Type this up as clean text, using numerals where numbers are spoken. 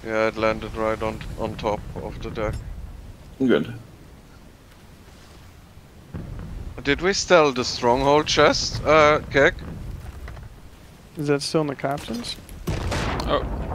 Yeah, it landed right on top of the deck. Good. Did we steal the stronghold chest, Kek? Is that still in the captains? Oh,